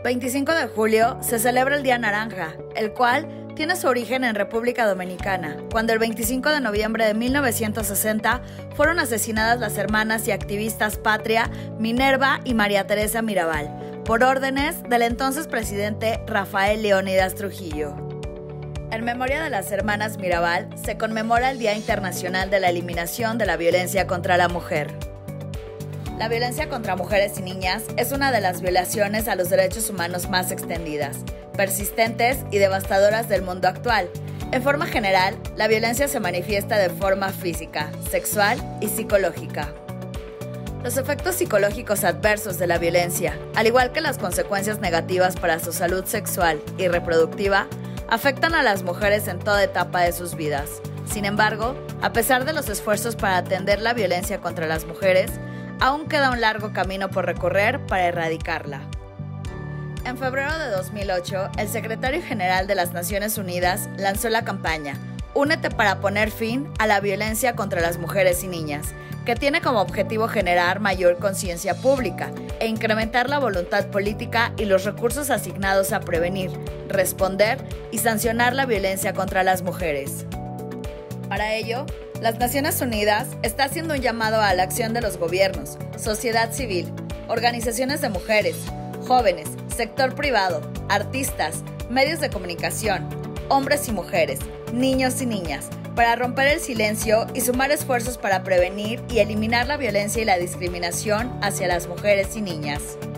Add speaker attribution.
Speaker 1: 25 de julio se celebra el Día Naranja, el cual tiene su origen en República Dominicana, cuando el 25 de noviembre de 1960 fueron asesinadas las hermanas y activistas Patria, Minerva y María Teresa Mirabal, por órdenes del entonces presidente Rafael Leónidas Trujillo. En memoria de las hermanas Mirabal se conmemora el Día Internacional de la Eliminación de la Violencia contra la Mujer. La violencia contra mujeres y niñas es una de las violaciones a los derechos humanos más extendidas, persistentes y devastadoras del mundo actual. En forma general, la violencia se manifiesta de forma física, sexual y psicológica. Los efectos psicológicos adversos de la violencia, al igual que las consecuencias negativas para su salud sexual y reproductiva, afectan a las mujeres en toda etapa de sus vidas. Sin embargo, a pesar de los esfuerzos para atender la violencia contra las mujeres, aún queda un largo camino por recorrer para erradicarla. En febrero de 2008, el secretario general de las Naciones Unidas lanzó la campaña Únete para poner fin a la violencia contra las mujeres y niñas, que tiene como objetivo generar mayor conciencia pública e incrementar la voluntad política y los recursos asignados a prevenir, responder y sancionar la violencia contra las mujeres. Para ello, las Naciones Unidas está haciendo un llamado a la acción de los gobiernos, sociedad civil, organizaciones de mujeres, jóvenes, sector privado, artistas, medios de comunicación, hombres y mujeres, niños y niñas, para romper el silencio y sumar esfuerzos para prevenir y eliminar la violencia y la discriminación hacia las mujeres y niñas.